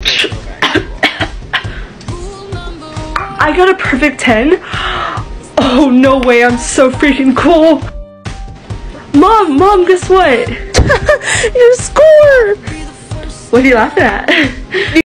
I got a perfect 10. Oh, no way, I'm so freaking cool. Mom, guess what? You scored! What are you laughing at?